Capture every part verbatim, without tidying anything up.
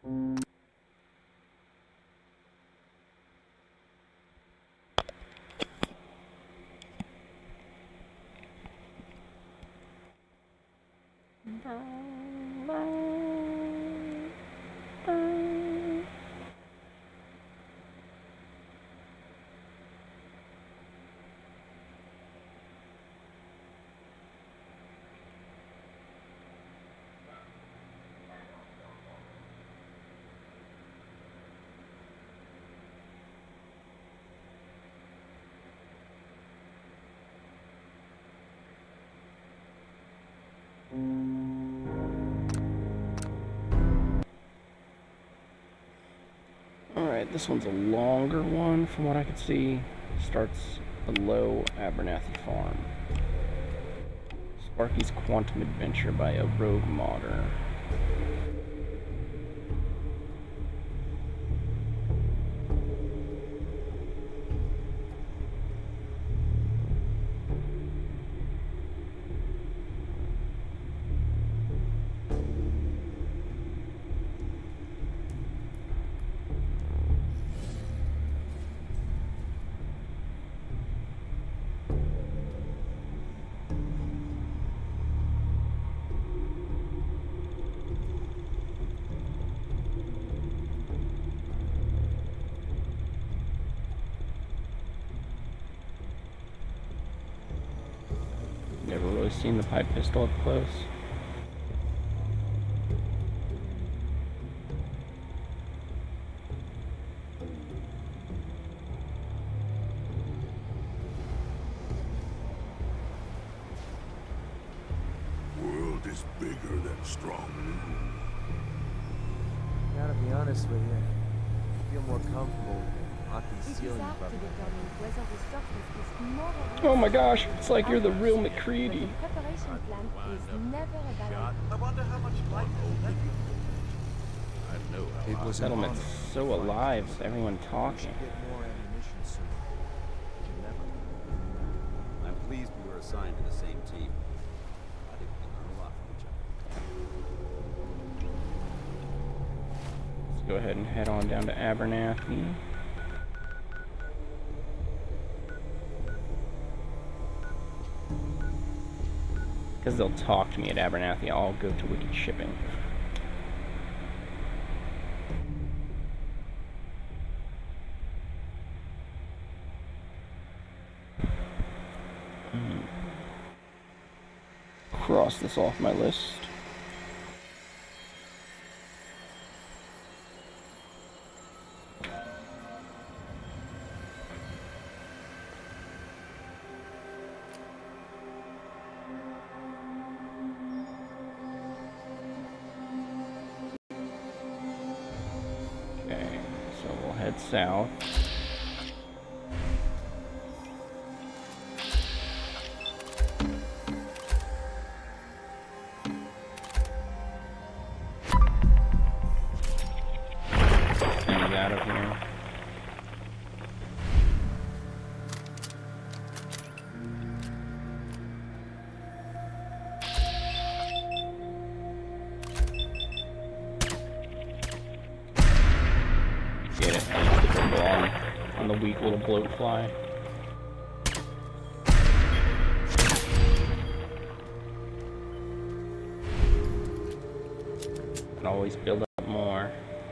Alright, this one's a longer one from what I can see. Starts below Abernathy Farm. Sparky's Quantum Adventure by a Rogue Modder. Never really seen the pipe pistol up close. World is bigger than strong. Gotta be honest with you, I feel more comfortable not concealing from you. Oh my gosh, it's like you're the real McCready. I wonder how much life I know. It was Settlement's so alive with everyone talking. Get more ammunition soon. Never. I'm pleased we were assigned to the same team. I think we can learn a lot from each other. Let's go ahead and head on down to Abernathy. Because they'll talk to me at Abernathy, I'll go to Wicked Shipping. Mm. Cross this off my list. Head south. Things out of here. Get it. On, on the weak little bloatfly. Can always build up more.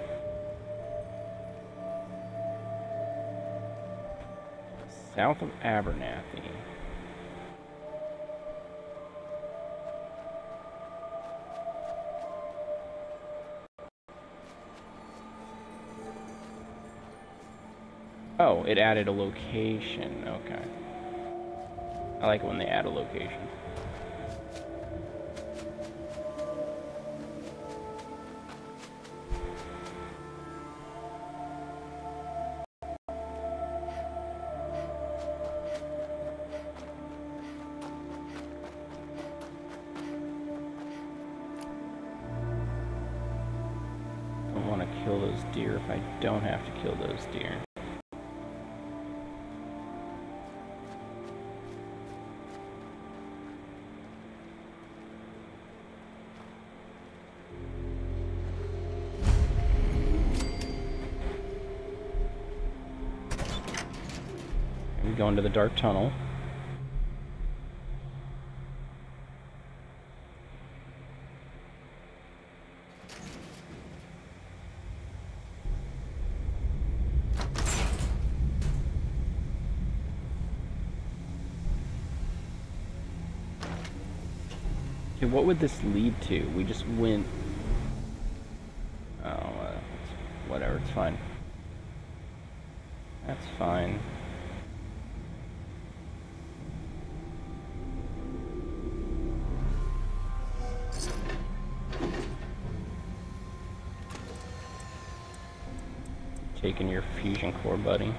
South of Abernathy. Oh, it added a location. Okay. I like it when they add a location. I want to kill those deer if I don't have to kill those deer. go into the dark tunnel. Okay, what would this lead to? We just went... Oh, uh, whatever, it's fine. That's fine. Taking your fusion core, buddy.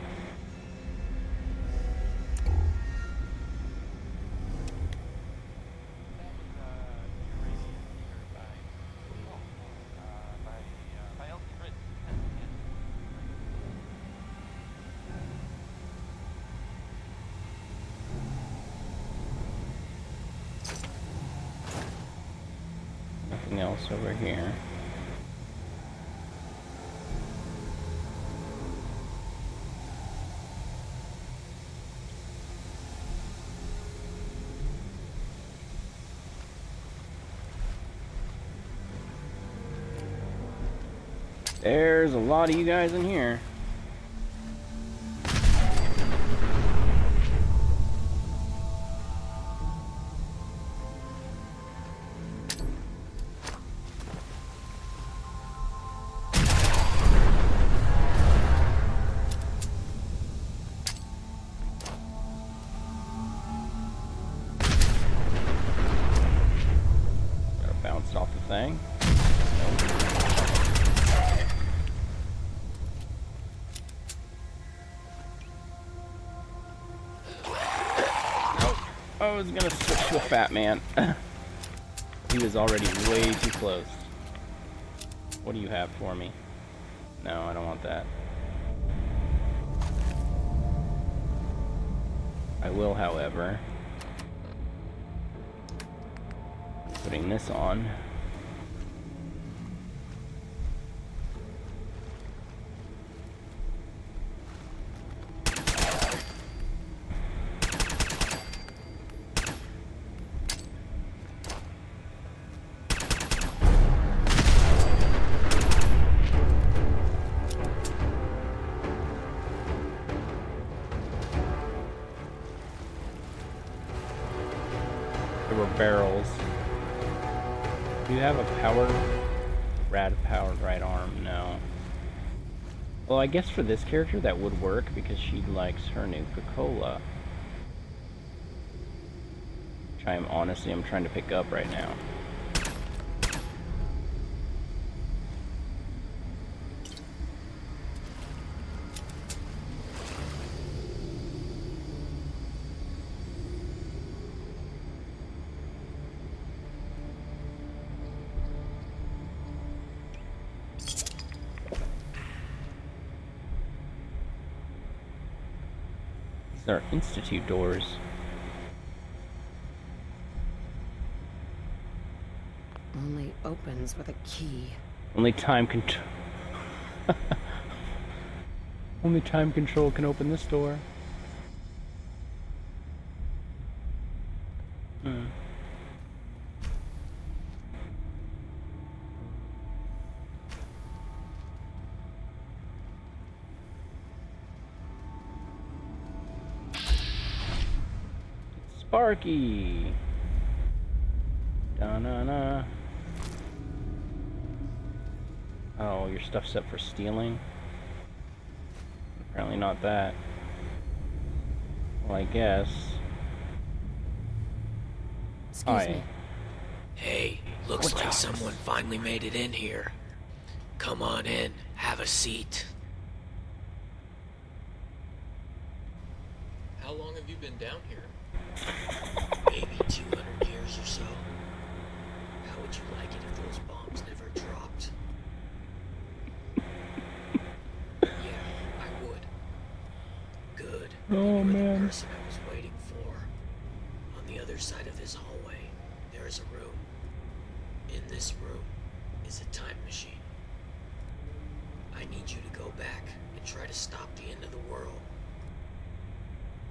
Nothing else over here. There's a lot of you guys in here. Gotta bounce off the thing. I was gonna switch to a fat man. He was already way too close. What do you have for me? No, I don't want that. I will, however, putting this on. There were barrels. Do you have a power, rad powered right arm? No. Well, I guess for this character that would work because she likes her Nuka-Cola. Which I am honestly, I'm trying to pick up right now. These are Institute doors. Only opens with a key. Only time can... Only time control can open this door. Hmm. Sparky. Da-na-na. Oh, your stuff's set for stealing? Apparently not that. Well, I guess. Excuse Hi. me. Hey, looks What's like up? someone finally made it in here. Come on in, have a seat. How long have you been down here? Maybe two hundred years or so. How would you like it if those bombs never dropped? Yeah, I would. Good. Oh, You were man. the person I was waiting for. On the other side of this hallway, there is a room. In this room is a time machine. I need you to go back and try to stop the end of the world.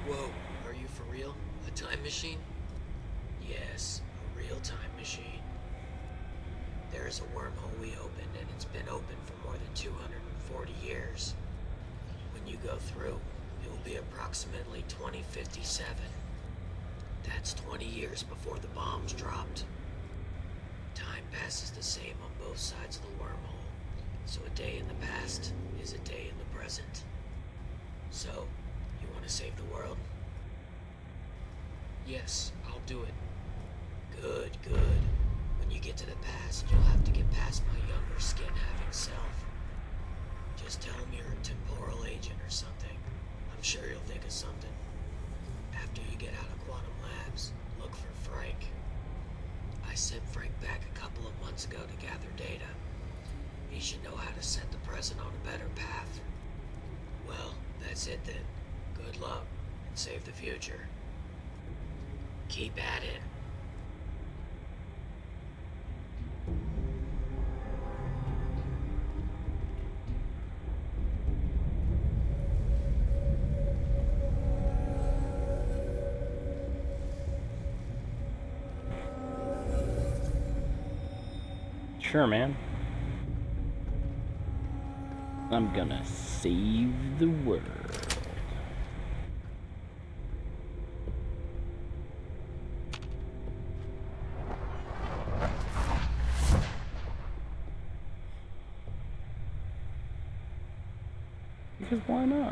Whoa, are you for real? A time machine? Yes, a real time machine. There is a wormhole we opened, and it's been open for more than two hundred forty years. When you go through, it will be approximately twenty fifty-seven. That's twenty years before the bombs dropped. Time passes the same on both sides of the wormhole, so a day in the past is a day in the present. So, you want to save the world? Yes, I'll do it. Good, good. When you get to the past, you'll have to get past my younger skin-having self. Just tell him you're a temporal agent or something. I'm sure you'll think of something. After you get out of Quantum Labs, look for Frank. I sent Frank back a couple of months ago to gather data. He should know how to set the present on a better path. Well, that's it then. Good luck, and save the future. Keep at it. Sure, man. I'm gonna save the world. Because why not?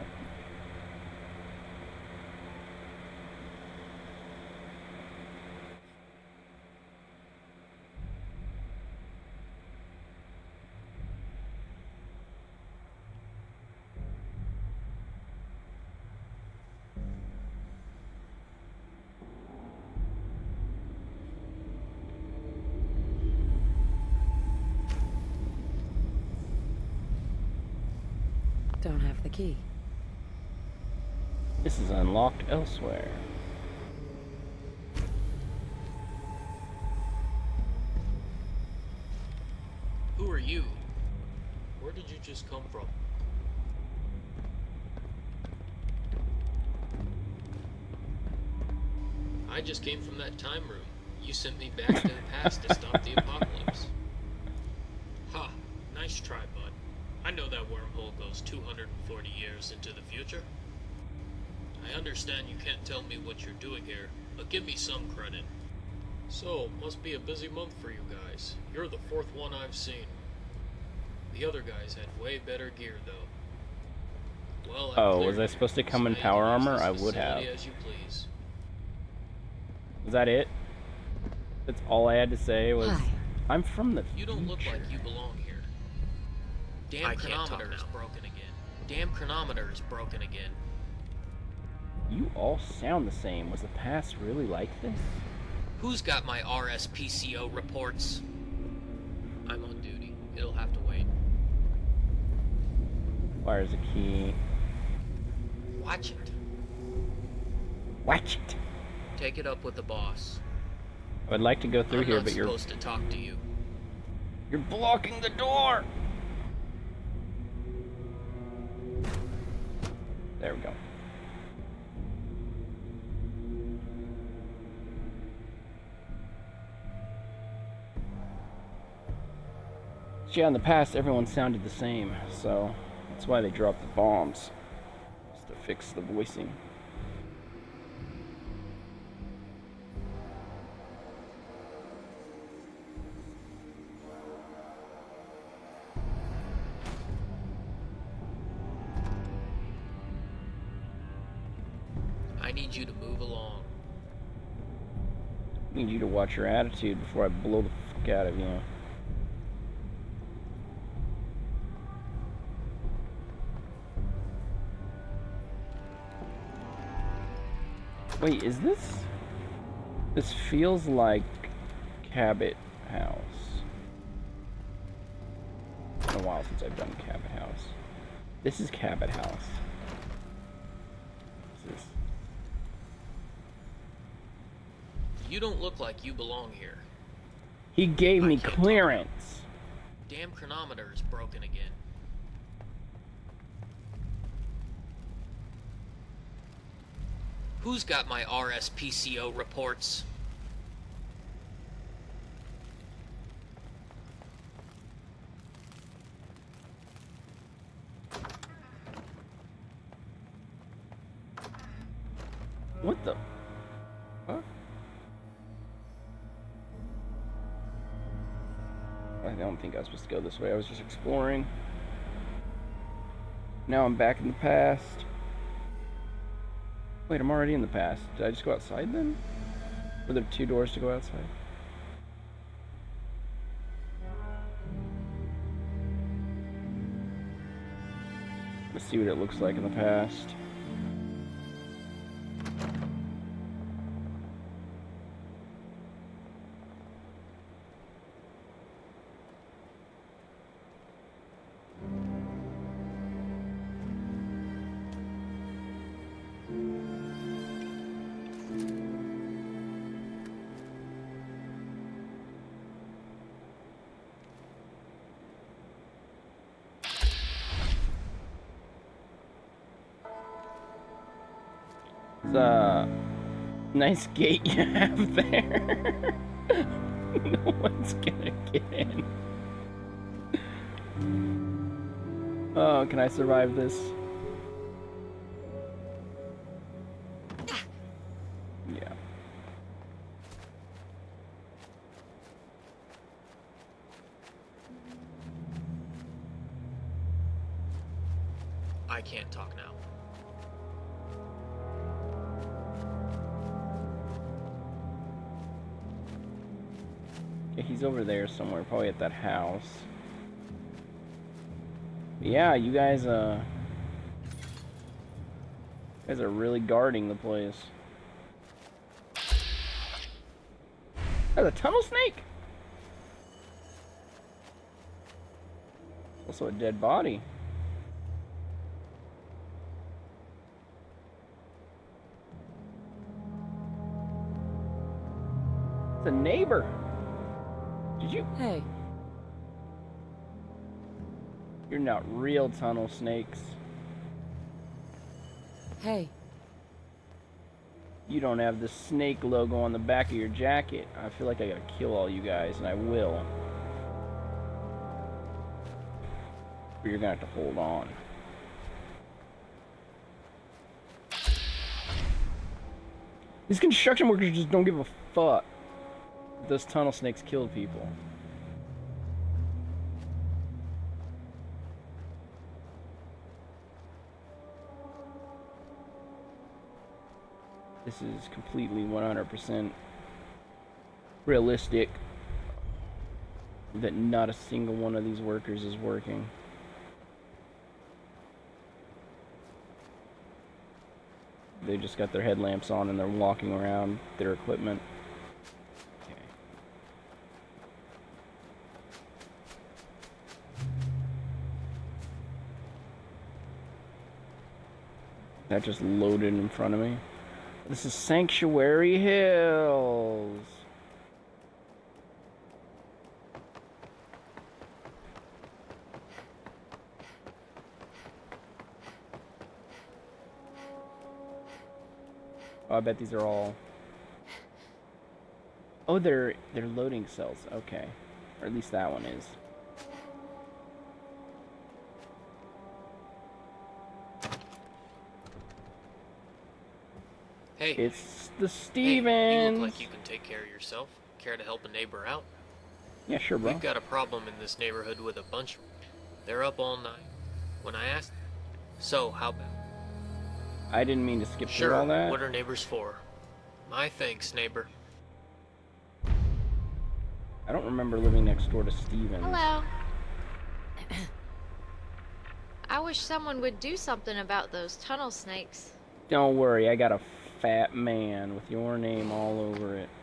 Don't have the key. This is unlocked elsewhere. Who are you? Where did you just come from? I just came from that time room. You sent me back to the past to stop the apocalypse. Ha, nice try, bud. I know that wormhole goes two hundred forty years into the future. I understand you can't tell me what you're doing here, but give me some credit. So, must be a busy month for you guys. You're the fourth one I've seen. The other guys had way better gear, though. Well, I'm Oh, clear. was I supposed to come So in now you power can use armor? this I would facility have. As you please. Was that it? That's all I had to say was, Hi. I'm from the You don't look future. like you belong here. Damn I can't talk chronometer is now. broken again. Damn chronometer is broken again. You all sound the same. Was the past really like this? Who's got my R S P C O reports? I'm on duty. It'll have to wait. Fires a key. Watch it. Watch it. Take it up with the boss. I would like to go through I'm here, not but you're supposed to talk to you. you're blocking the door. There we go. Yeah, in the past, everyone sounded the same, so that's why they dropped the bombs, just to fix the voicing. I need you to move along. I need you to watch your attitude before I blow the fuck out of you. Wait, is this... This feels like Cabot House. It's been a while since I've done Cabot House. This is Cabot House. This is... You don't look like you belong here. He gave I me can't talk clearance. Damn chronometer is broken again. Who's got my R S P C O reports? What the? Huh? I don't think I was supposed to go this way. I was just exploring. Now I'm back in the past. Wait, I'm already in the past. Did I just go outside then? Were there two doors to go outside? Let's see what it looks like in the past. It's a nice gate you have there. No one's gonna get in. Oh, can I survive this? Yeah. I can't talk now. Yeah, he's over there somewhere, probably at that house. But yeah, you guys, uh... you guys are really guarding the place. There's a tunnel snake! Also a dead body. It's a neighbor. Did you? Hey. You're not real tunnel snakes. Hey. You don't have the snake logo on the back of your jacket. I feel like I gotta kill all you guys, and I will. But you're gonna have to hold on. These construction workers just don't give a fuck. Those tunnel snakes killed people. This is completely one hundred percent realistic that not a single one of these workers is working. They just got their headlamps on and they're walking around their equipment. Okay. That just loaded in front of me. This is Sanctuary Hills. Oh, I bet these are all... Oh, they're they're loading cells. Okay. Or at least that one is. Hey. It's the Hey, Stevens. you look like you can take care of yourself. Care to help a neighbor out? Yeah, sure, bro. We've got a problem in this neighborhood with a bunch of... They're up all night. When I asked... So, how about... I didn't mean to skip Sure, through all that. what are neighbors for? My thanks, neighbor. I don't remember living next door to Stevens. Hello. I wish someone would do something about those tunnel snakes. Don't worry, I got a fat man with your name all over it.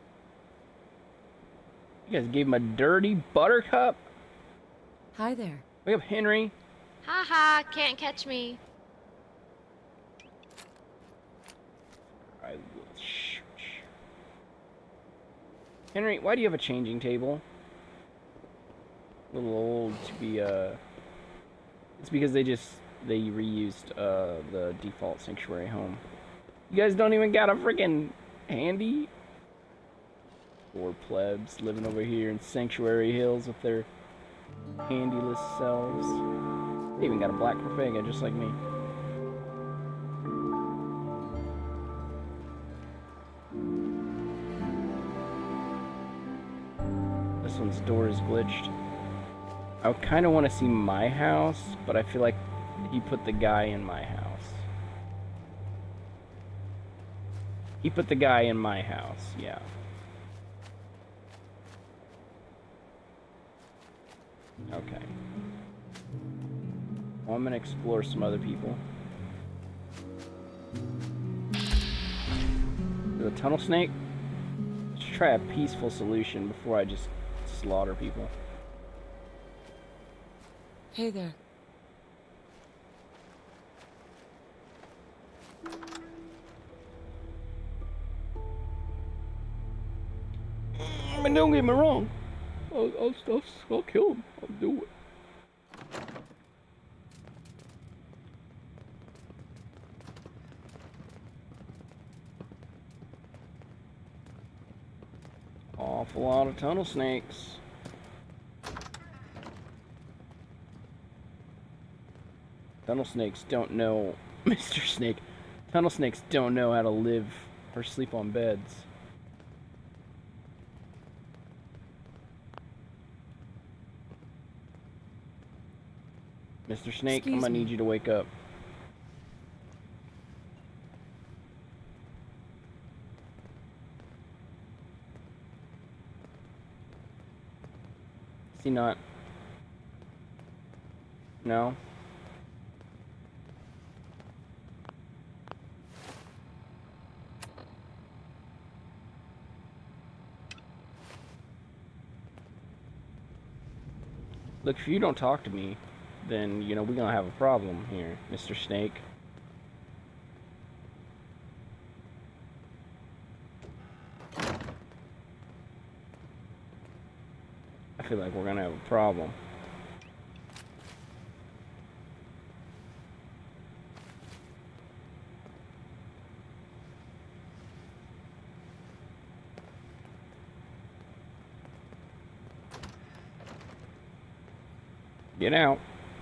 You guys gave him a dirty buttercup? Hi there. Wake up, Henry. Ha ha, can't catch me. I will shoot you. Henry, why do you have a changing table? A little old to be, uh... It's because they just, they reused, uh, the default Sanctuary home. You guys don't even got a freaking handy? Poor plebs living over here in Sanctuary Hills with their handyless selves. They even got a black Profega just like me. This one's door is glitched. I kind of want to see my house, but I feel like he put the guy in my house. He put the guy in my house, yeah. Okay. Well, I'm gonna explore some other people. The tunnel snake? Let's try a peaceful solution before I just slaughter people. Hey there. I mean, don't get me wrong. I'll, I'll, I'll, I'll kill him. I'll do it. Awful lot of tunnel snakes. Tunnel snakes don't know, Mister Snake, tunnel snakes don't know how to live or sleep on beds. Mister Snake, Excuse I'm gonna me. need you to wake up. Is he not? No? Look, if you don't talk to me, then, you know, we're gonna have a problem here, Mister Snake. I feel like we're gonna have a problem. Get out.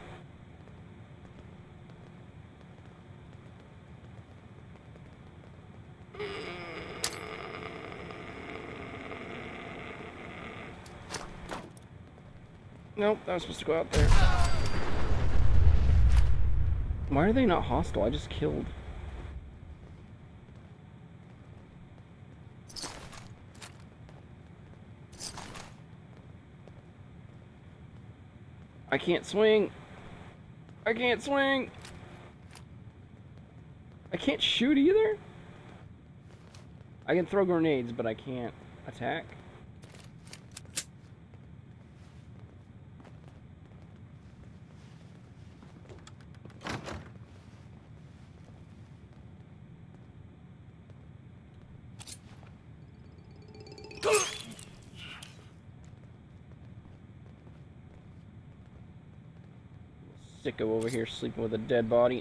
Nope, I was supposed to go out there. Why are they not hostile? I just killed. I can't swing. I can't swing. I can't shoot either. I can throw grenades, but I can't attack. Sicko over here sleeping with a dead body.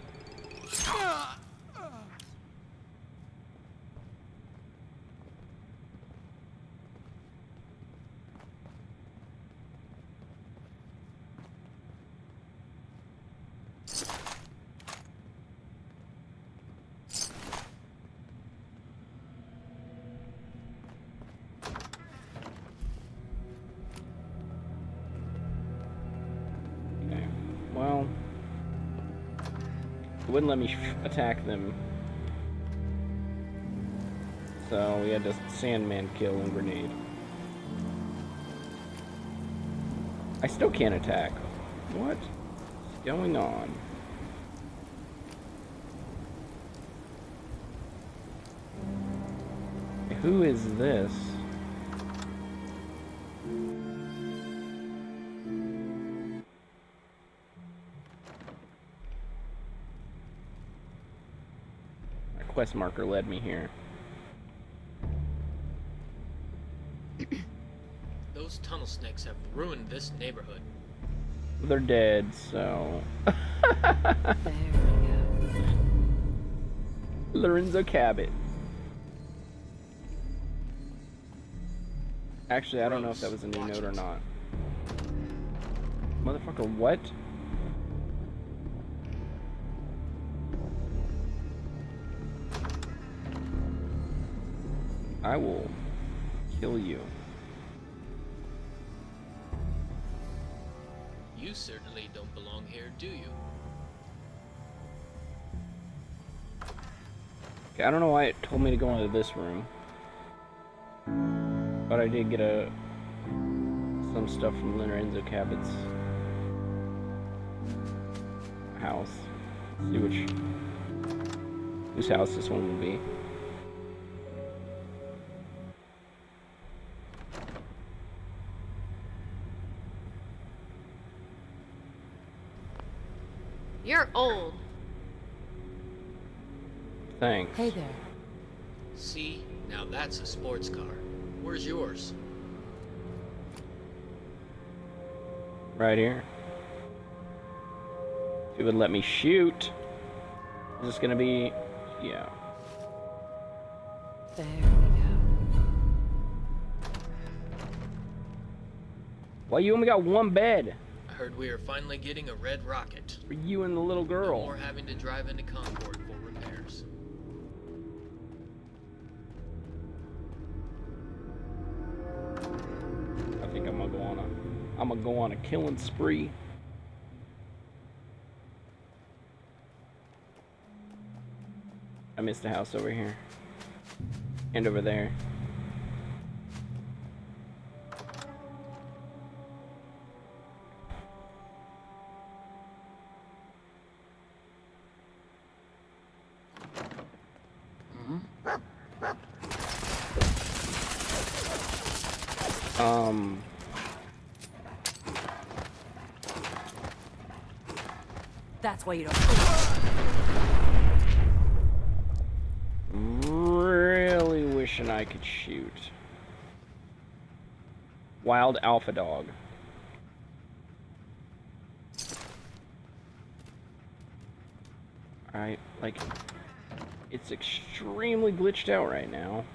Okay, well, it wouldn't let me attack them, so we had to Sandman kill and grenade. I still can't attack. What is going on? Who is this? My quest marker led me here. Those tunnel snakes have ruined this neighborhood. They're dead, so... There we go. Lorenzo Cabot. Actually, I don't know if that was a new note or not. Motherfucker, what? I will kill you. You certainly don't belong here, do you? Okay, I don't know why it told me to go into this room. But I did get a some stuff from Lorenzo Cabot's house. Let's see which whose house this one will be. You're old. Thanks. Hey there. See? Now that's a sports car. Where's yours? Right here. If it would let me shoot. Is this gonna be... yeah. There we go. Well, you only got one bed. I heard we are finally getting a red rocket. For you and the little No girl. more having to drive into Concord for repairs. I think I'm gonna go on a I'm gonna go on a killing spree. I missed a house over here. And over there. Um That's why you don't. really wishing I could shoot. Wild alpha dog. Alright, like it's extremely glitched out right now.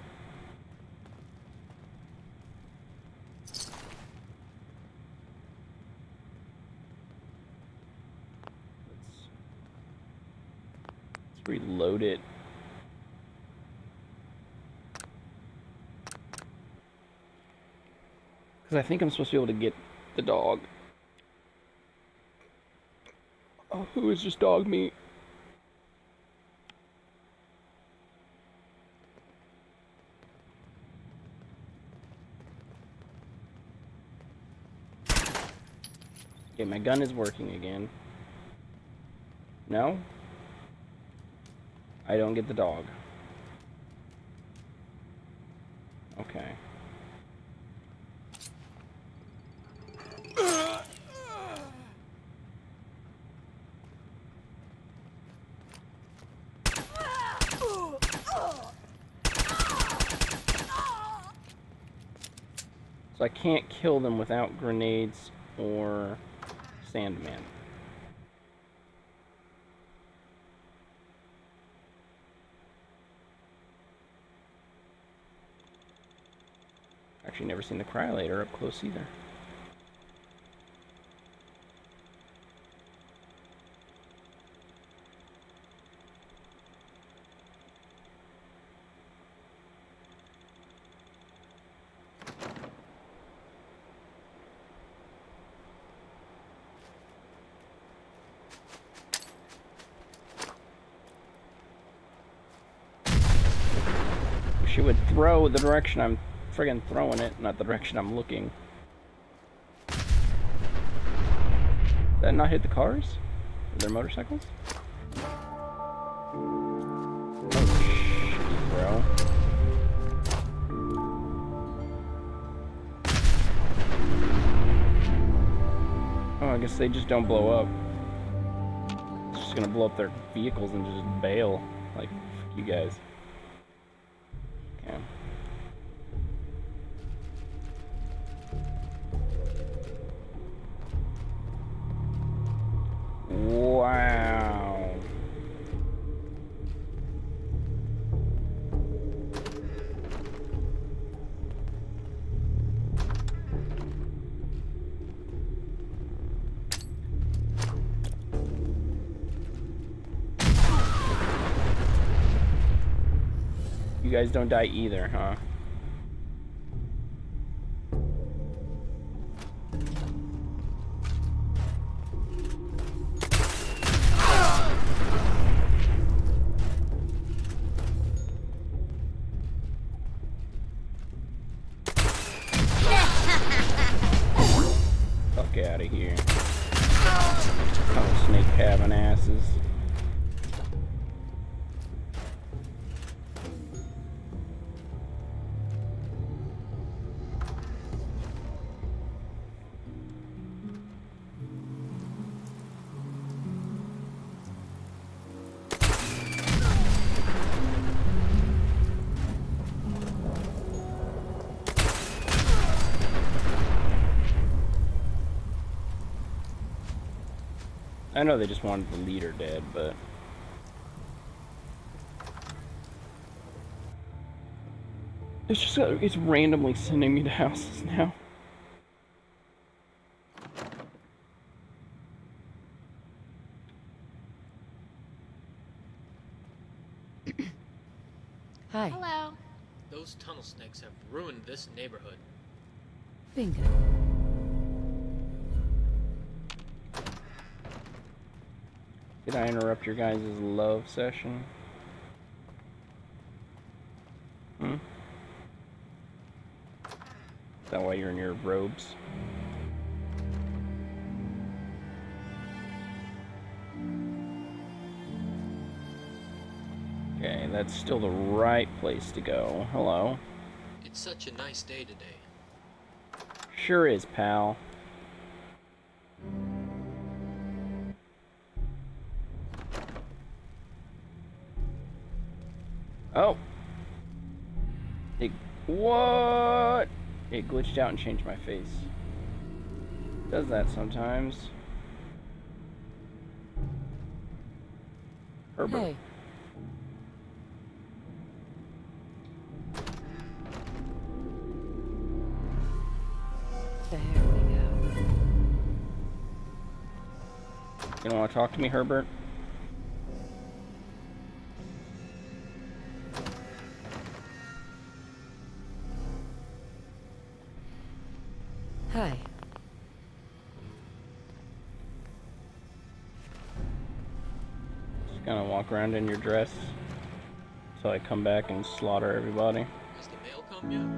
Reload it. Because I think I'm supposed to be able to get the dog. Oh, who is just dog meat? Okay, my gun is working again. No? I don't get the dog. Okay. So I can't kill them without grenades or Sandman. Actually, never seen the Cryolator up close either. She would throw the direction I'm friggin' throwing it, not the direction I'm looking. Did that not hit the cars? Are there motorcycles? Oh, shit, bro. Oh, I guess they just don't blow up. It's just gonna blow up their vehicles and just bail. Like, fuck you guys. Okay. Wow. You guys don't die either, huh? Fuck out of here. Oh, snake having asses. I know they just wanted the leader dead, but it's just uh, it's randomly sending me to houses now. Hi. Hello. Those tunnel snakes have ruined this neighborhood. Bingo. Did I interrupt your guys' love session? Hmm? Is that why you're in your robes? Okay, that's still the right place to go. Hello. It's such a nice day today. Sure is, pal. Oh. It, what? It glitched out and changed my face. Does that sometimes. Herbert. Hey. There we go. You don't want to talk to me, Herbert? Hi. Just gonna walk around in your dress so I come back and slaughter everybody. Has the mail come yet?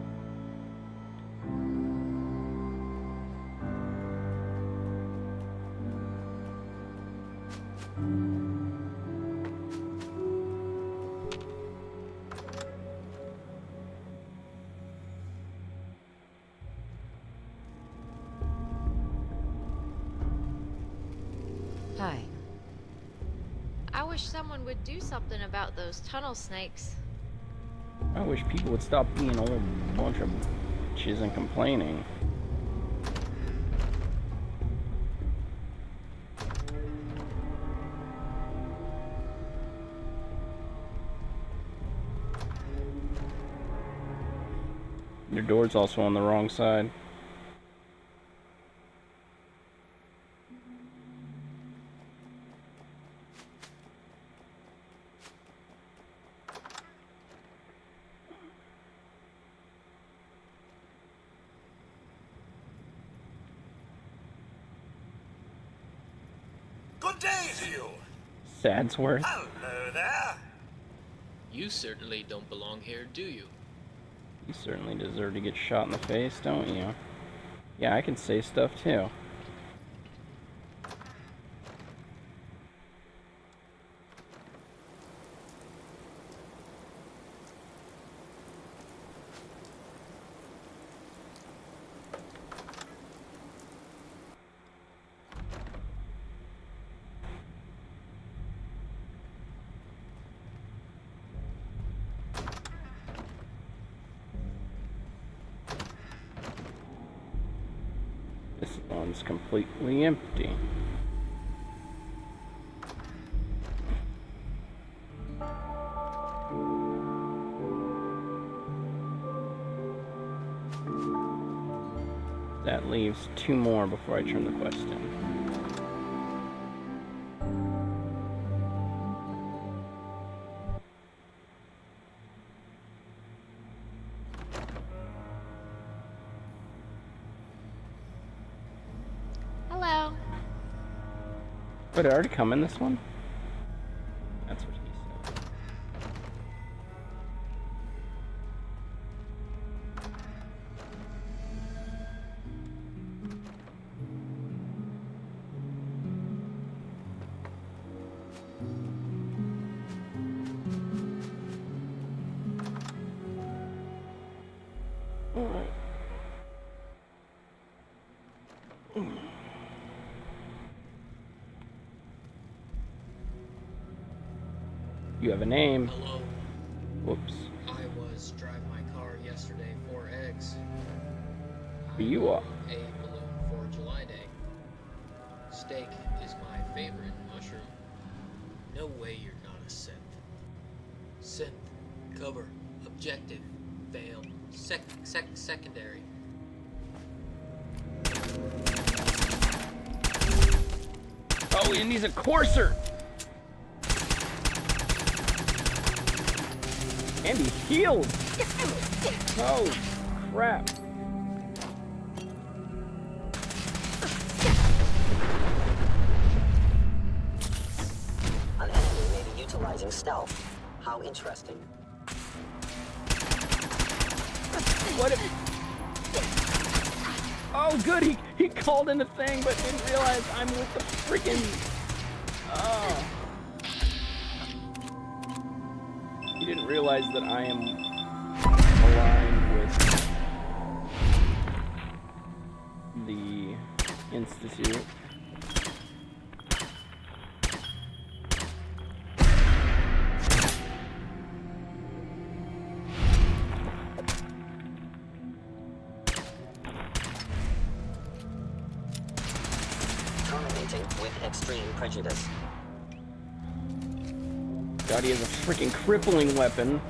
Hi. I wish someone would do something about those tunnel snakes. I wish people would stop being a whole bunch of bitches and complaining. Your door's also on the wrong side. Good day to you. Sadsworth. Hello there. You certainly don't belong here, do you? You certainly deserve to get shot in the face, don't you? Yeah, I can say stuff too. This one's completely empty. That leaves two more before I turn the quest in. But it already come in this one? That's what he said. Alright. You have a name. Hello. Whoops. I was driving my car yesterday for eggs. Who you are? A balloon for July Day. Steak is my favorite mushroom. No way you're not a synth. Synth. Cover. Objective. Fail. Sec. Sec. Secondary. Oh, and he's a courser! And he healed! Oh, crap. An enemy may be utilizing stealth. How interesting. What if... Oh, good, he, he called in a thing, but didn't realize I'm with the freaking... Oh. He didn't realize that I am aligned with the Institute. Terminating with extreme prejudice. God, he has a freaking crippling weapon.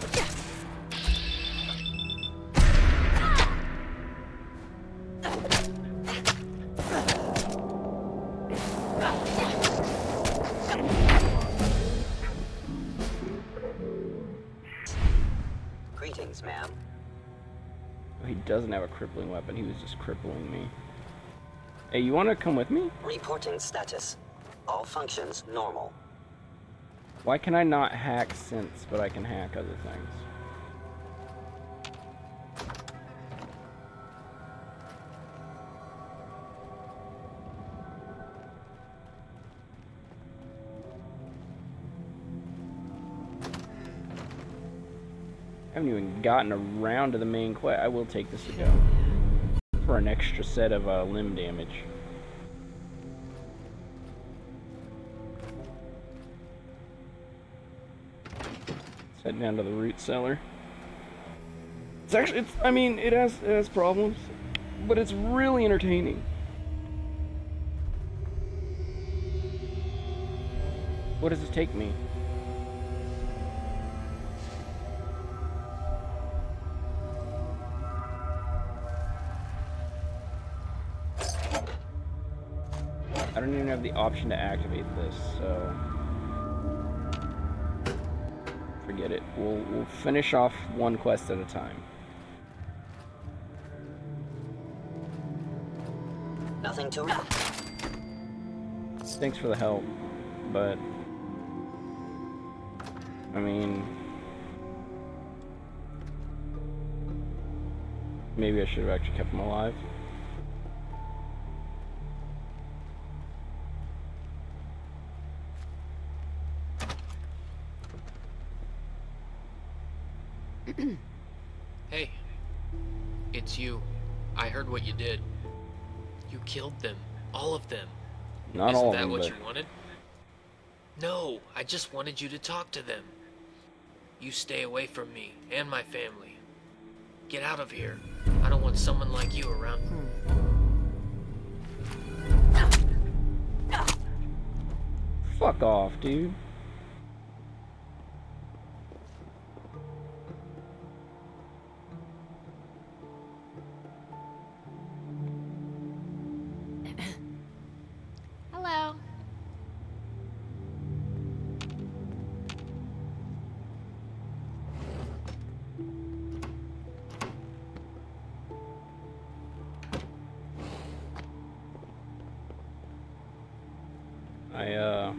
Greetings, ma'am. Oh, he doesn't have a crippling weapon. He was just crippling me. Hey, you want to come with me? Reporting status. All functions normal. Why can I not hack synths, but I can hack other things? I haven't even gotten around to the main quest. I will take this to go. For an extra set of uh, limb damage. Let's head down to the root cellar. It's actually, it's, I mean, it has, it has problems, but it's really entertaining. What does it take me? I don't even have the option to activate this, so forget it. We'll, we'll finish off one quest at a time. Nothing to read. Thanks for the help, but I mean, maybe I should have actually kept him alive. Hey, it's you. I heard what you did. You killed them. All of them. Not Isn't all of that them, what but you wanted? No, I just wanted you to talk to them. You stay away from me and my family. Get out of here. I don't want someone like you around. fuck off, dude. Hello. I, uh...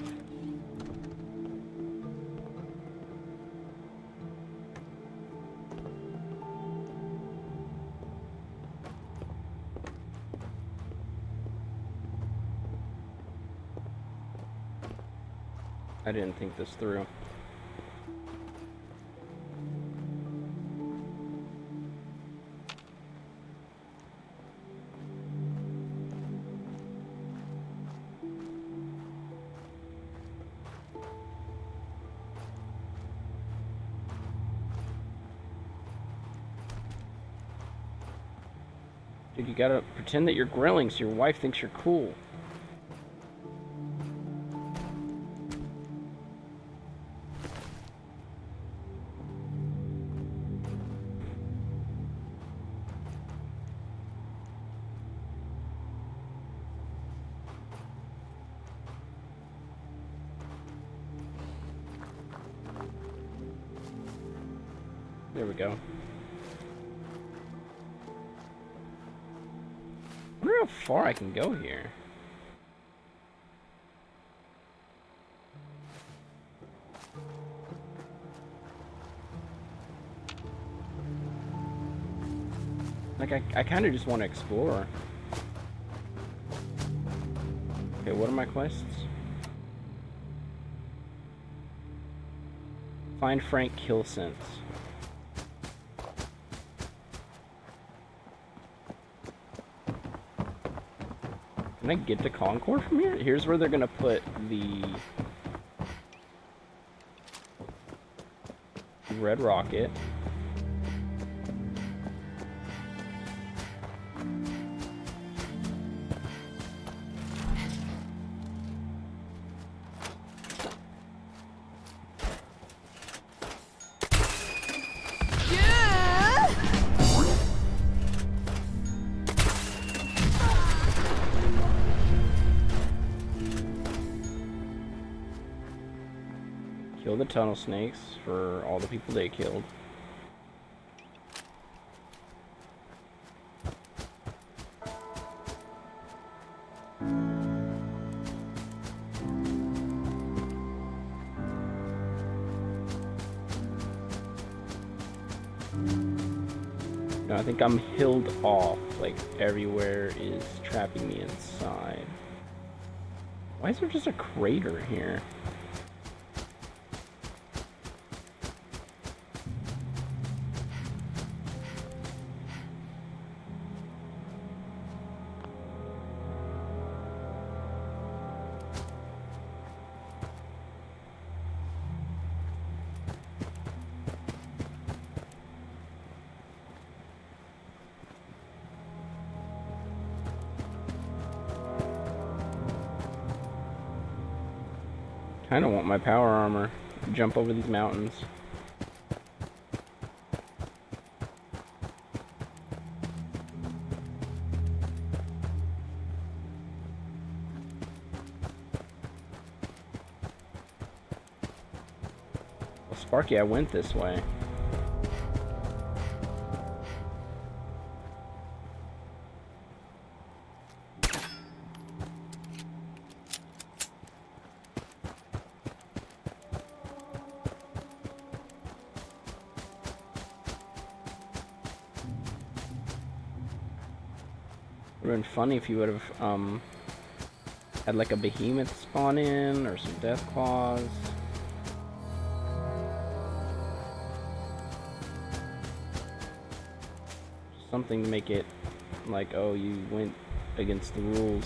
I didn't think this through. Dude, you gotta pretend that you're grilling so your wife thinks you're cool. There we go. I wonder how far I can go here. Like, I, I kind of just want to explore. Okay, what are my quests? Find Frank Kilsense. Can I get to Concord from here? Here's where they're gonna put the red rocket. Kill the tunnel snakes for all the people they killed. No, I think I'm hilled off. Like, everywhere is trapping me inside. Why is there just a crater here? I don't want my power armor. Jump over these mountains. Well, Sparky, I went this way. It would have been funny if you would have um, had like a behemoth spawn in or some death claws. Something to make it like, oh, you went against the rules.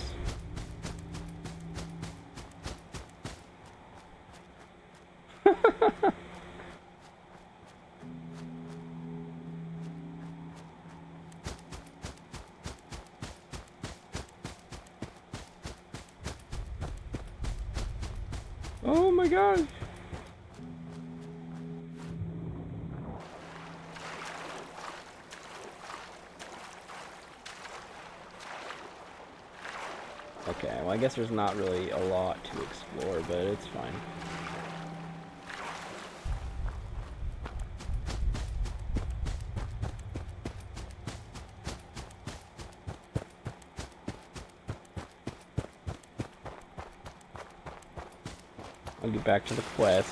Oh my gosh! Okay, well I guess there's not really a lot to explore, but it's fine. I'll get back to the quest.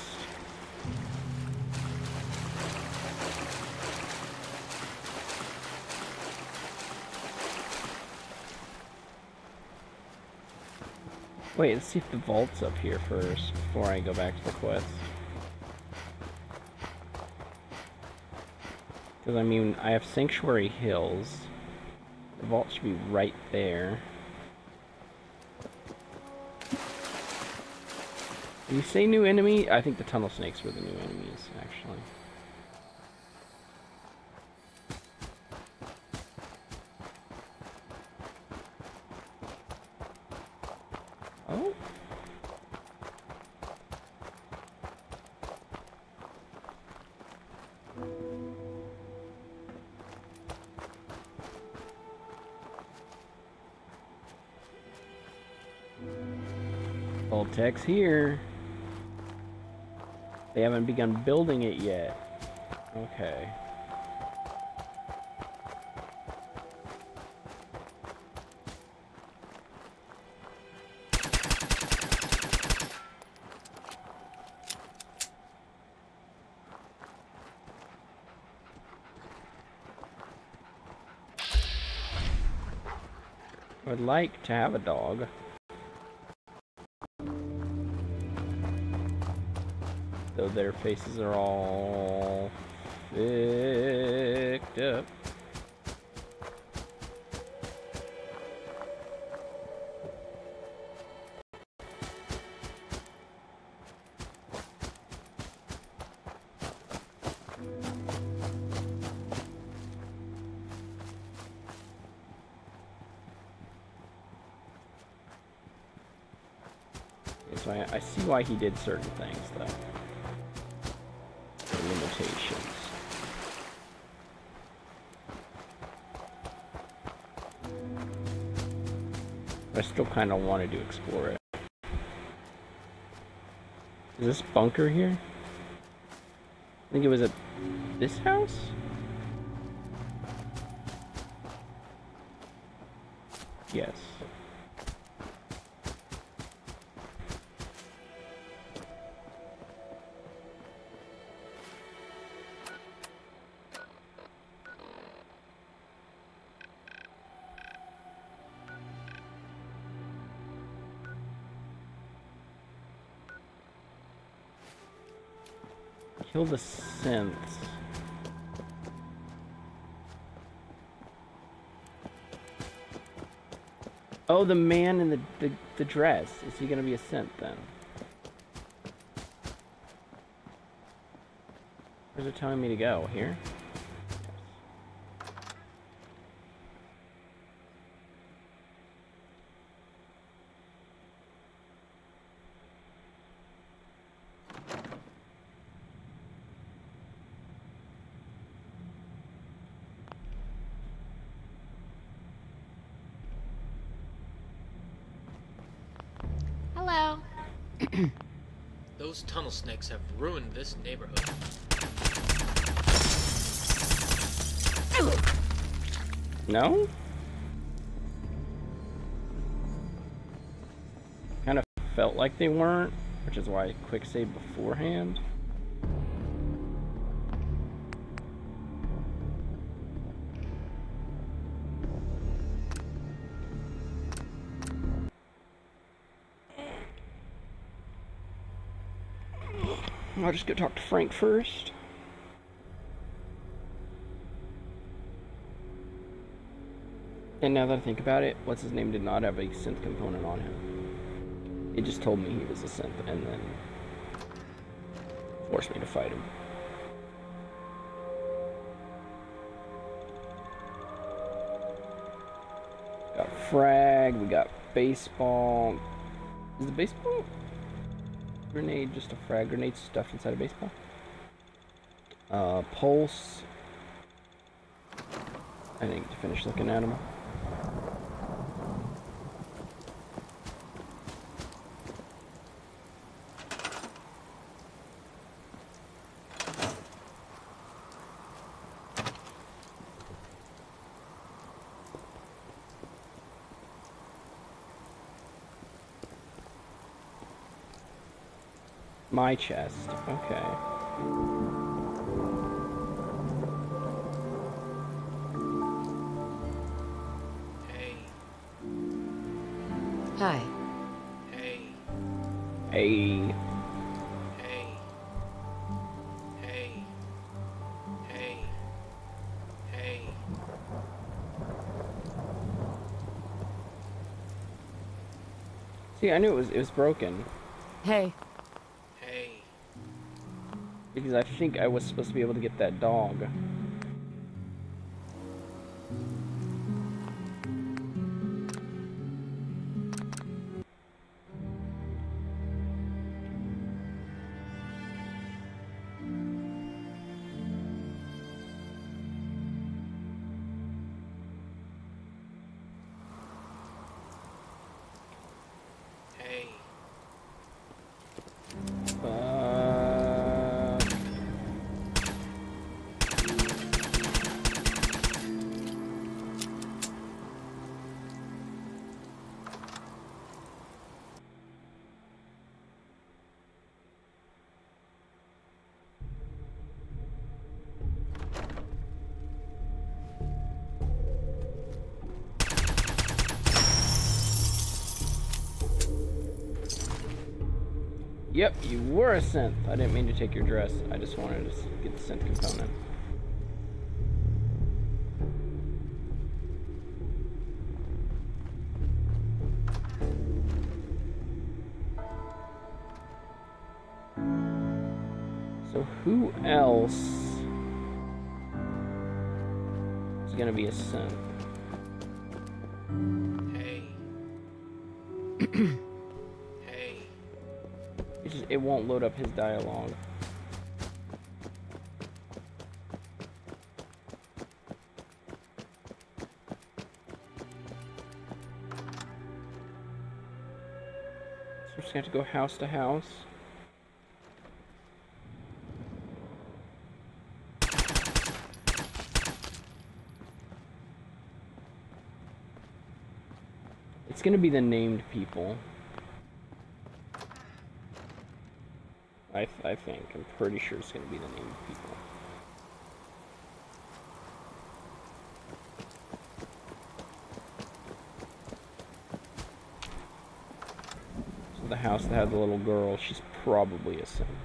Wait, let's see if the vault's up here first before I go back to the quest. Because, I mean, I have Sanctuary Hills. The vault should be right there. Did you say new enemy? I think the tunnel snakes were the new enemies, actually. Oh. Vault-Tech's here. They haven't begun building it yet. Okay. I would like to have a dog. Though their faces are all picked up. So I, I see why he did certain things, though. Limitations. I still kind of wanted to explore it. Is this bunker here? I think it was at this house? Yes. Kill the synths. Oh, the man in the, the, the dress. Is he gonna be a synth then? Where's it telling me to go? Here? Hello. Those tunnel snakes have ruined this neighborhood. No? Kind of felt like they weren't, which is why I quick saved beforehand. I'll just go talk to Frank first. And now that I think about it, what's his name did not have a synth component on him. It just told me he was a synth and then forced me to fight him. Got frag, we got baseball. Is the baseball grenade just a frag grenade stuffed inside a baseball? Uh, pulse. I think to finish looking at them. My chest. Okay. Hey. Hi. Hey. Hey. Hey. Hey. Hey. Hey. See, I knew it was it was broken Hey. Hey. because I think I was supposed to be able to get that dog. Hey. Uh, Yep, you were a synth. I didn't mean to take your dress. I just wanted to s- get the synth component. So who else is gonna be a synth? Hey. Hey. It just it won't load up his dialogue. So we're just gonna have to go house to house. It's gonna be the named people. I, th I think. I'm pretty sure it's gonna be the named people. So the house that had the little girl, she's probably a synth.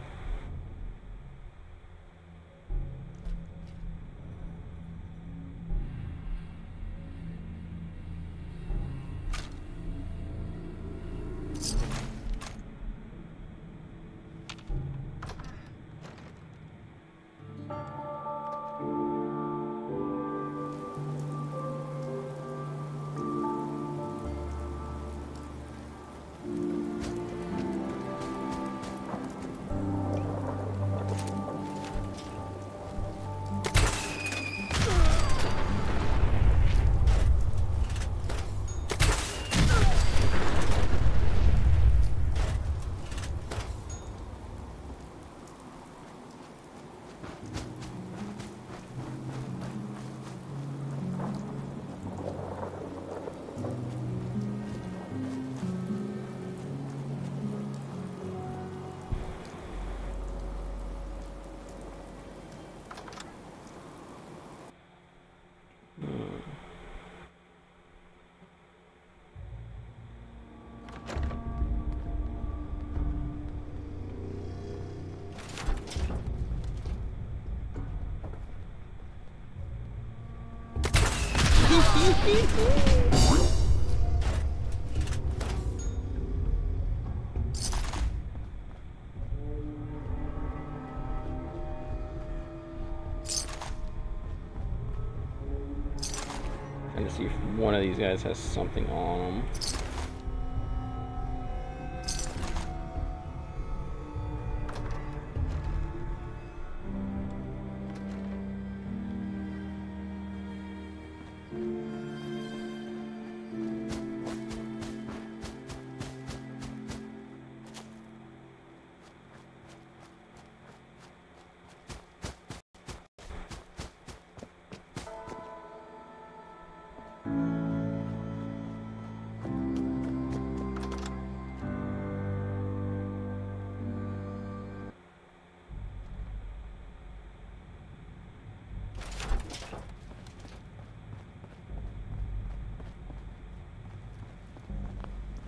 Trying to see if one of these guys has something on them.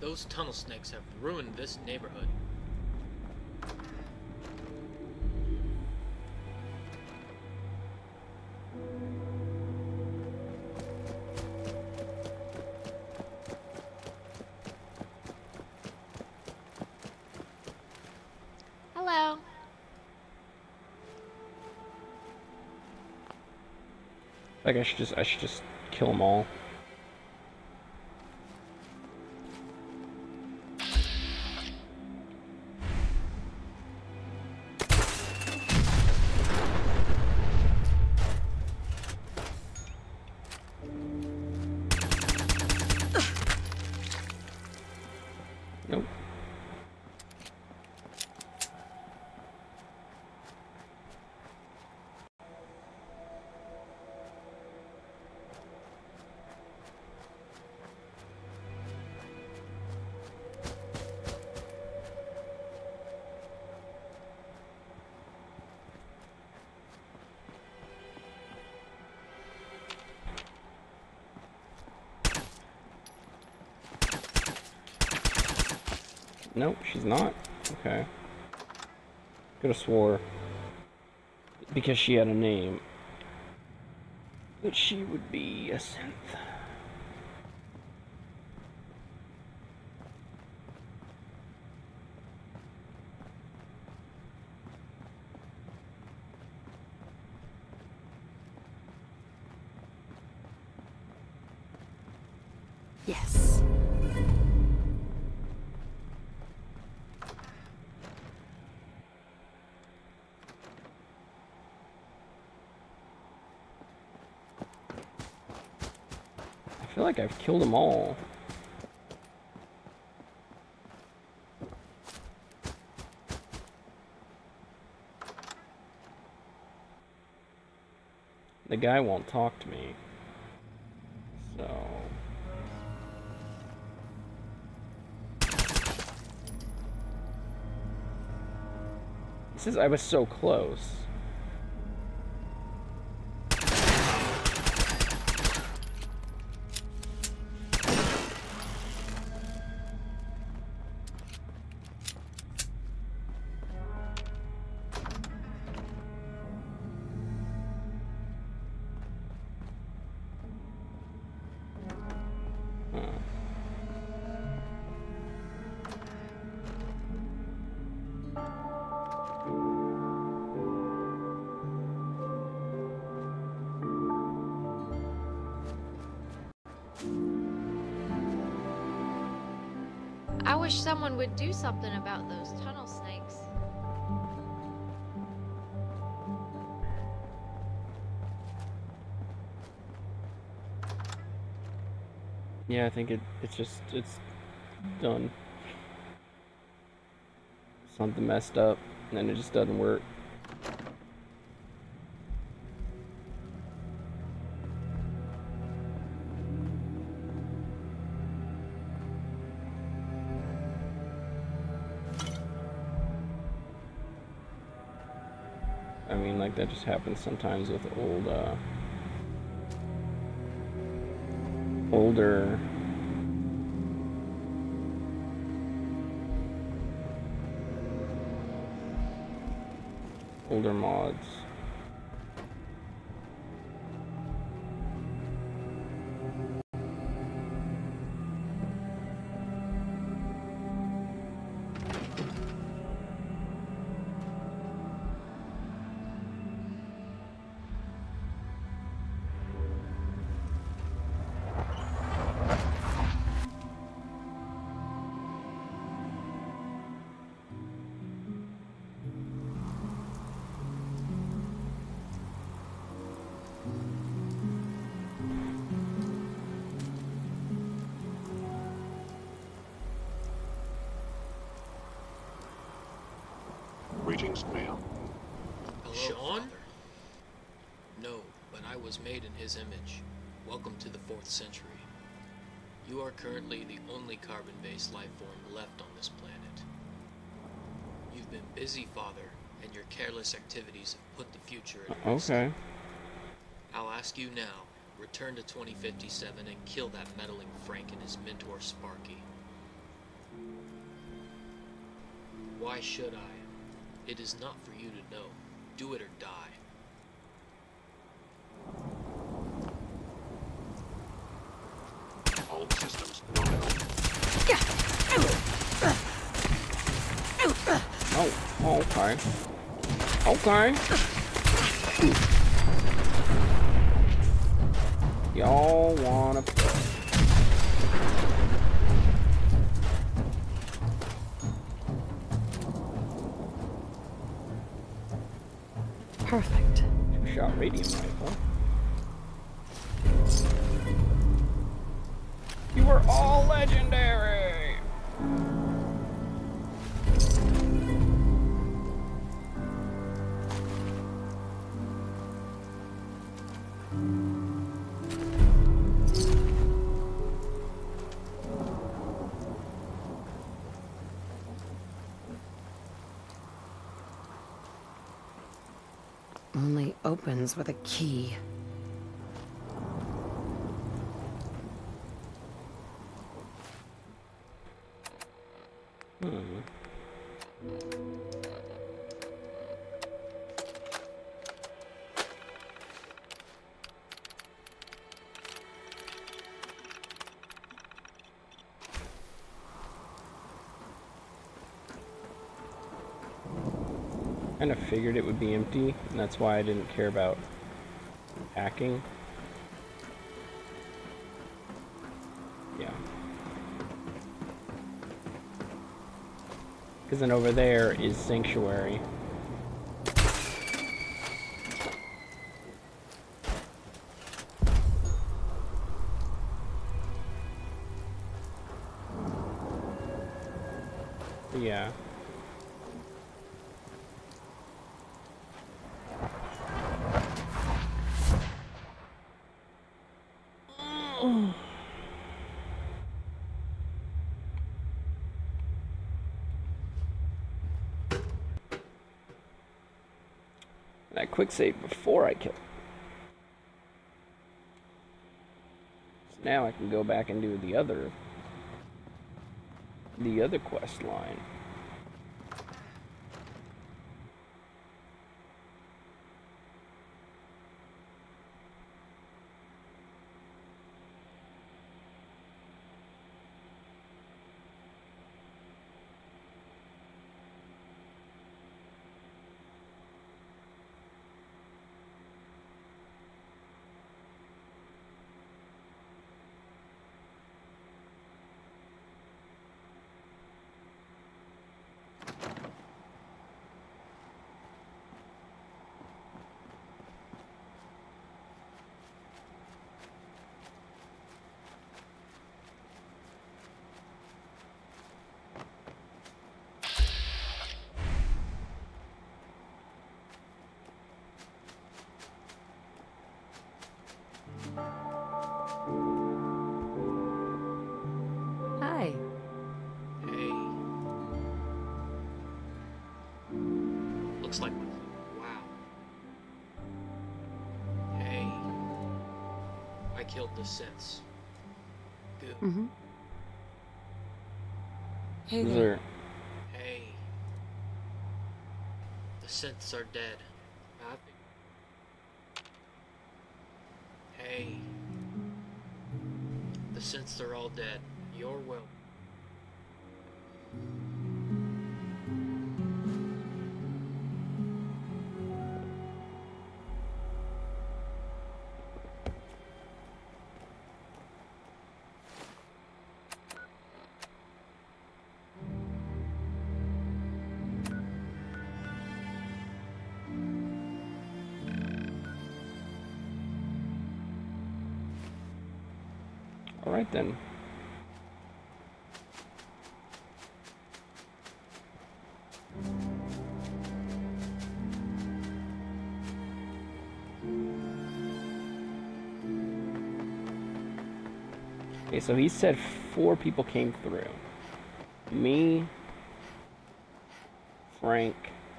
Those tunnel snakes have ruined this neighborhood. Hello. Like I should just I should just kill them all. Nope. Nope, she's not. Okay. Could have swore because she had a name that she would be a synth. Yes. I feel like I've killed them all. The guy won't talk to me. So... He says I was so close. I wish someone would do something about those tunnel snakes. Yeah, I think it it's just it's done. Something messed up and then it just doesn't work. I mean, like, that just happens sometimes with old, uh, older, older mods. Greetings, Mayor. Hello, Sean? Father. No, but I was made in his image. Welcome to the fourth century. You are currently the only carbon-based life form left on this planet. You've been busy, Father, and your careless activities have put the future at risk. Okay. I'll ask you now, return to twenty fifty-seven and kill that meddling Frank and his mentor, Sparky. Why should I? It is not for you to know. Do it or die. All systems nominal. Oh, okay. Okay. Y'all wanna play? Perfect. Two-shot radium rifle. You were all legendary! Only opens with a key. Hmm. Kind of figured it would be empty, and that's why I didn't care about hacking. Yeah. Because then over there is Sanctuary. Yeah. I quick save before I kill. So now I can go back and do the other the other quest line. Hi. Hey. Looks like... Wow. Hey. I killed the synths. Good. Mm-hmm. Hey Is there. there Hey. The synths are dead. Happy. Hey. The synths are all dead. You're well. all right then. Okay, so he said four people came through. Me, Frank.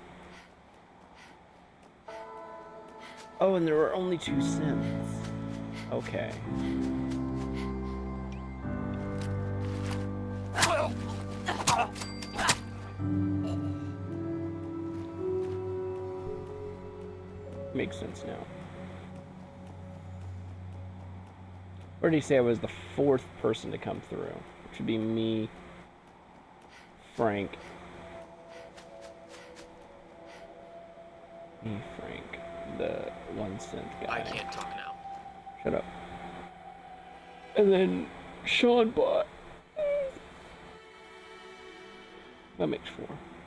Oh, and there were only two synths. Okay. Makes sense now. Or did he say I was the fourth person to come through? Which would be me, Frank. Me, Frank, the one cent guy. I can't talk now. Shut up. And then Sean bought. That makes four.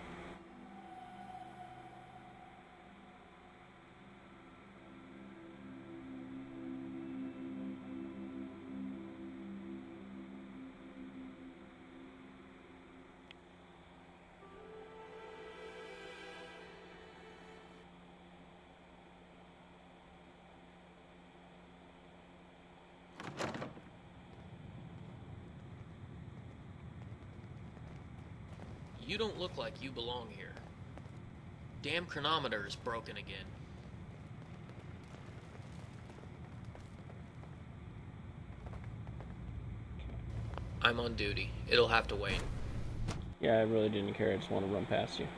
You don't look like you belong here. Damn chronometer is broken again. I'm on duty. It'll have to wait. Yeah, I really didn't care. I just want to run past you.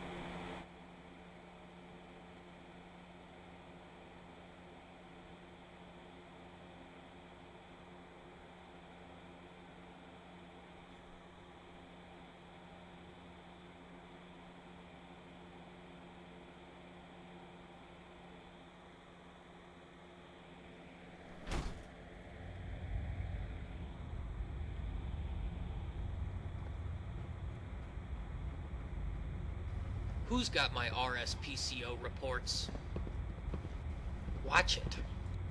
Who's got my R S P C O reports? Watch it.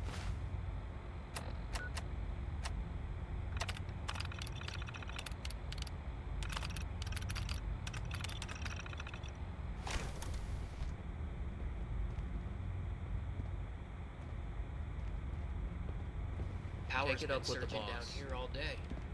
Power's Take it up been with the surging down boss. here all day.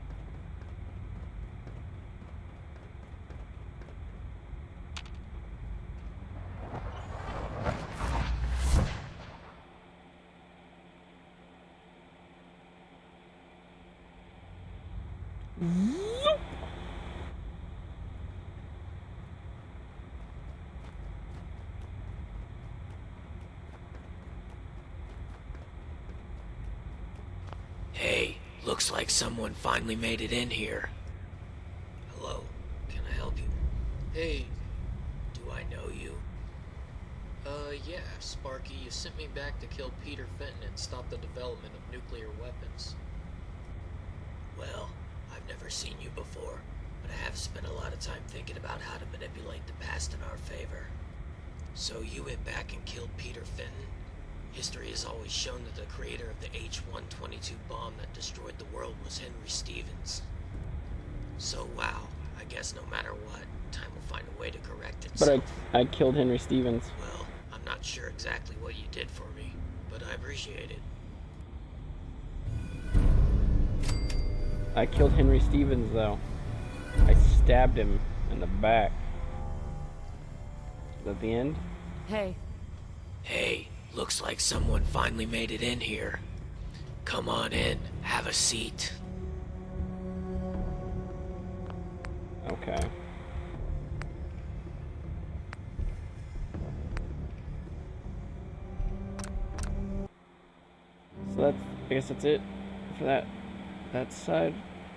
Hey, looks like someone finally made it in here. Hello, can I help you? Hey. Do I know you? Uh, yeah, Sparky, you sent me back to kill Peter Fenton and stop the development of nuclear weapons. Well, I've never seen you before, but I have spent a lot of time thinking about how to manipulate the past in our favor. So you went back and killed Peter Fenton? History has always shown that the creator of the H one twenty-two bomb that destroyed the world was Henry Stevens. So wow, I guess no matter what, time will find a way to correct itself. But I, I killed Henry Stevens. Well, I'm not sure exactly what you did for me, but I appreciate it. I killed Henry Stevens, though. I stabbed him in the back. Is that the end? Hey. Hey, looks like someone finally made it in here. Come on in, have a seat. Okay. So that's, I guess that's it for that, that side.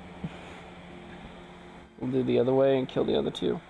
We'll do the other way and kill the other two.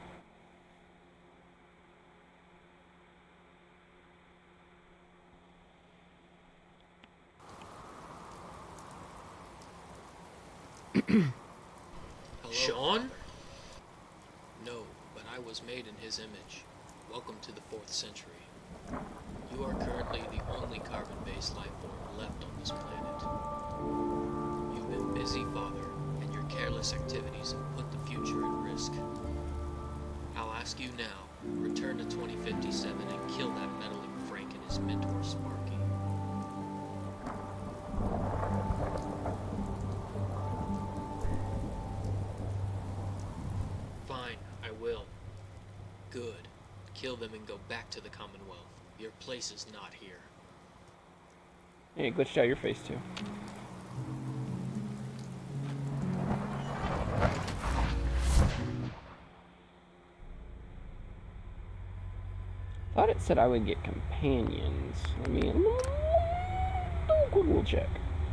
Sean? No, but I was made in his image. Welcome to the fourth century. You are currently the only carbon-based life form left on this planet. You've been busy, Father, and your careless activities have put the future at risk. I'll ask you now, return to twenty fifty-seven and kill that meddling Frank and his mentor, Sparky. Fine, I will. Good. Kill them and go back to the Commonwealth. Your place is not here. Hey, it glitched out your face too. Thought it said I would get companions. Let me do a quick little check.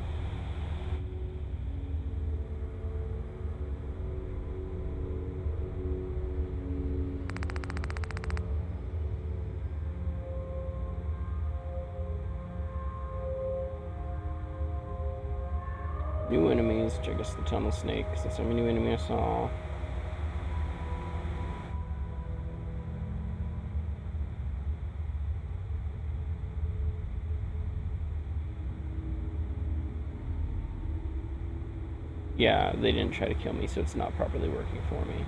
New enemies, which I guess the tunnel snake, because that's the only new enemy I saw. Yeah, they didn't try to kill me, so it's not properly working for me.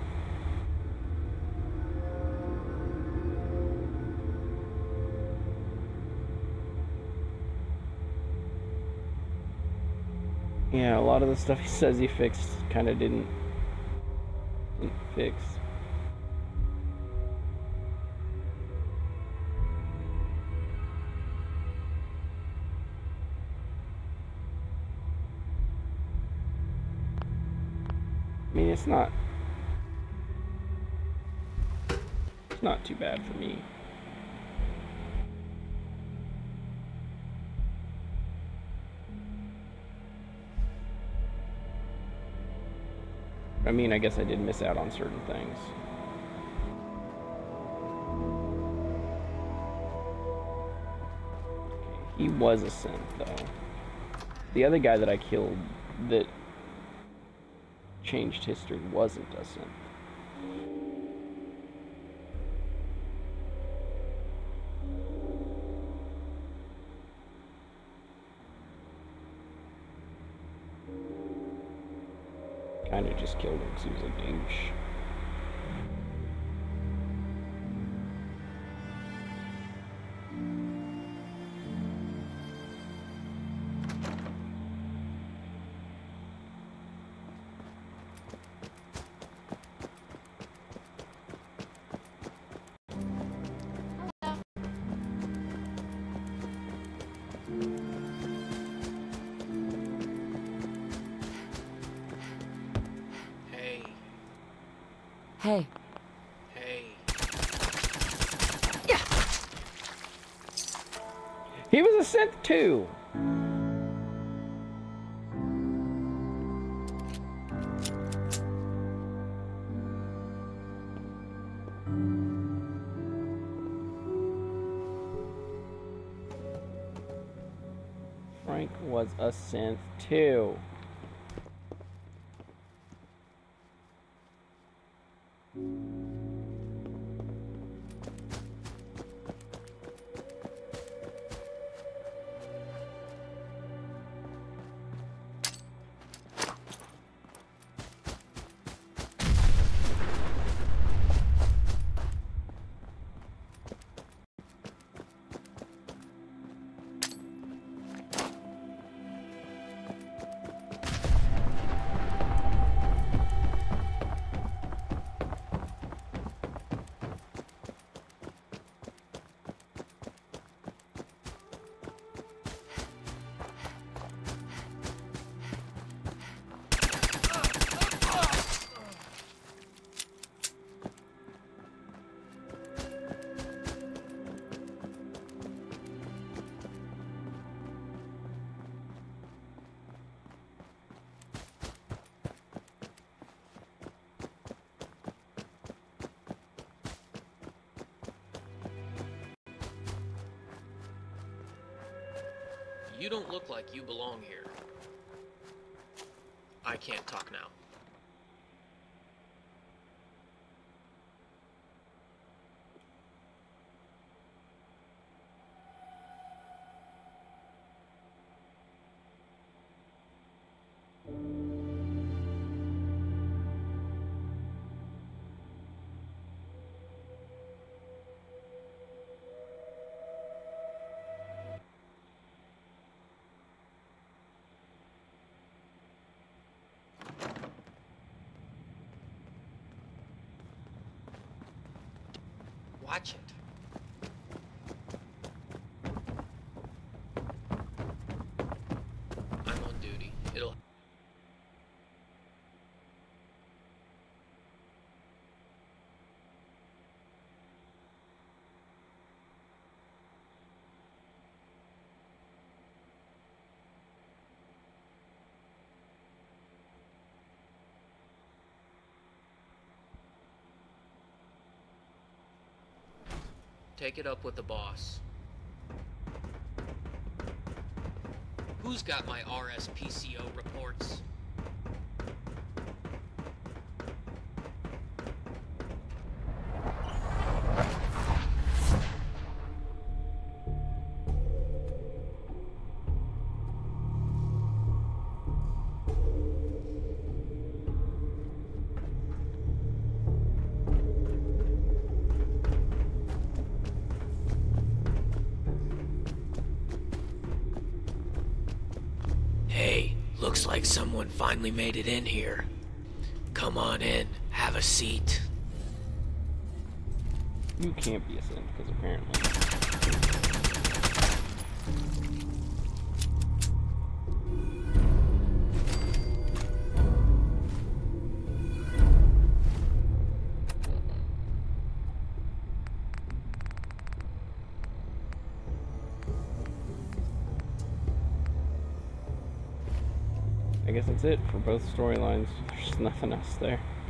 Yeah, a lot of the stuff he says he fixed kind of didn't, didn't fix. I mean, it's not, it's not too bad for me. I mean, I guess I did miss out on certain things. Okay, he was a synth, though. The other guy that I killed that changed history wasn't a synth. Kind of just killed him because he was a douche. Hey. Hey. Yeah. He was a synth too. Frank was a synth too. You don't look like you belong here. I can't talk now. Watch it. I'm on duty. It'll... Take it up with the boss. Who's got my R S P C O reports? Hey, looks like someone finally made it in here. Come on in, have a seat. You can't be a synth, because apparently... I guess that's it for both storylines. There's nothing else there.